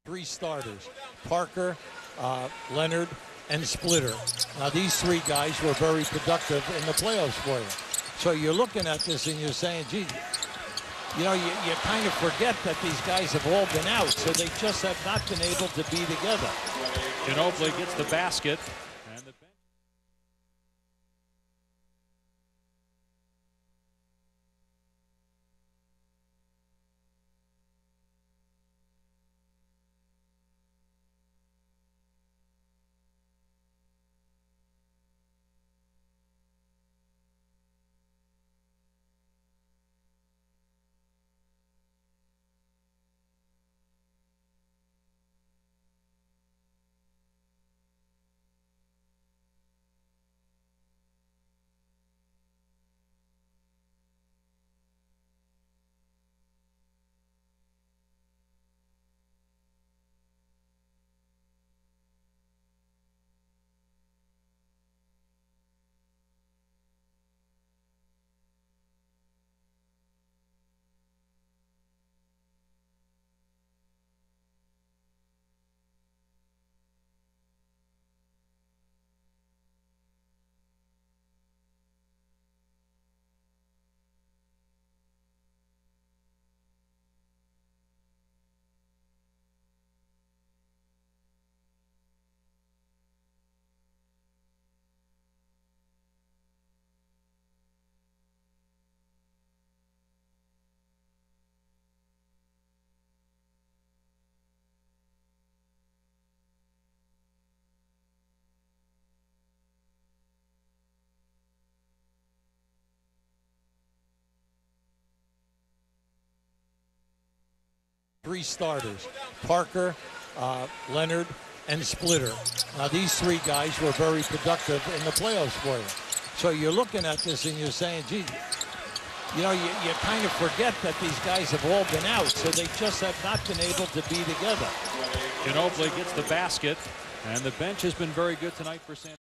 Three starters, Parker, Leonard, and Splitter. Now these three guys were very productive in the playoffs for you. So you're looking at this and you're saying, gee, you know, you kind of forget that these guys have all been out, so they just have not been able to be together. Ginobili gets the basket. And the bench. Three starters, Parker, Leonard, and Splitter. Now these three guys were very productive in the playoffs for you. So you're looking at this and you're saying, gee, you know, you kind of forget that these guys have all been out, so they just have not been able to be together. Ginobili gets the basket. And the bench has been very good tonight for San